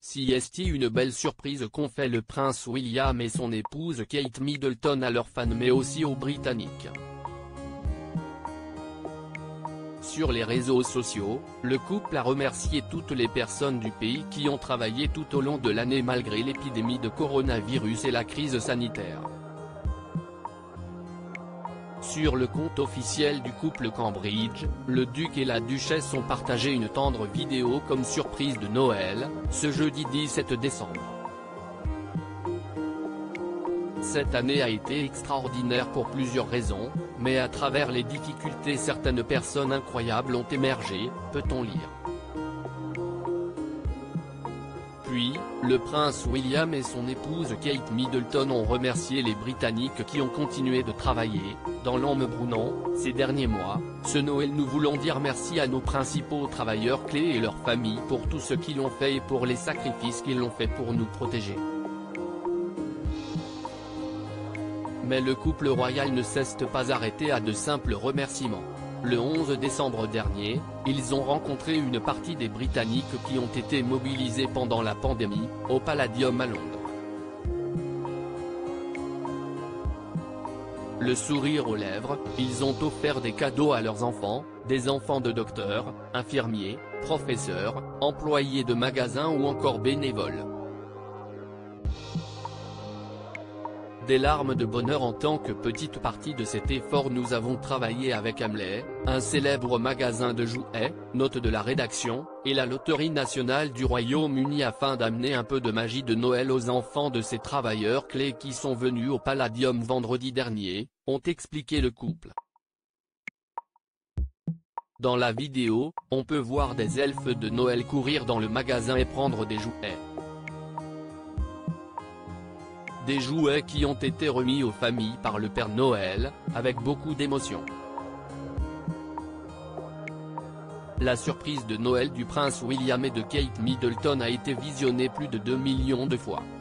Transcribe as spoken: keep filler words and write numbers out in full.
Si est une belle surprise qu'ont fait le prince William et son épouse Kate Middleton à leurs fans mais aussi aux Britanniques. Sur les réseaux sociaux, le couple a remercié toutes les personnes du pays qui ont travaillé tout au long de l'année malgré l'épidémie de coronavirus et la crise sanitaire. Sur le compte officiel du couple Cambridge, le duc et la duchesse ont partagé une tendre vidéo comme surprise de Noël, ce jeudi dix-sept décembre. Cette année a été extraordinaire pour plusieurs raisons, mais à travers les difficultés certaines personnes incroyables ont émergé, peut-on lire. Puis, le prince William et son épouse Kate Middleton ont remercié les Britanniques qui ont continué de travailler, dans l'ombre brûlant, ces derniers mois. Ce Noël nous voulons dire merci à nos principaux travailleurs clés et leurs familles pour tout ce qu'ils ont fait et pour les sacrifices qu'ils ont fait pour nous protéger. Mais le couple royal ne s'est pas arrêté à de simples remerciements. Le onze décembre dernier, ils ont rencontré une partie des Britanniques qui ont été mobilisés pendant la pandémie, au Palladium à Londres. Le sourire aux lèvres, ils ont offert des cadeaux à leurs enfants, des enfants de docteurs, infirmiers, professeurs, employés de magasins ou encore bénévoles. Des larmes de bonheur en tant que petite partie de cet effort. Nous avons travaillé avec Hamley, un célèbre magasin de jouets, note de la rédaction, et la Loterie nationale du Royaume-Uni afin d'amener un peu de magie de Noël aux enfants de ces travailleurs clés qui sont venus au Palladium vendredi dernier, ont expliqué le couple. Dans la vidéo, on peut voir des elfes de Noël courir dans le magasin et prendre des jouets. Des jouets qui ont été remis aux familles par le Père Noël, avec beaucoup d'émotion. La surprise de Noël du prince William et de Kate Middleton a été visionnée plus de deux millions de fois.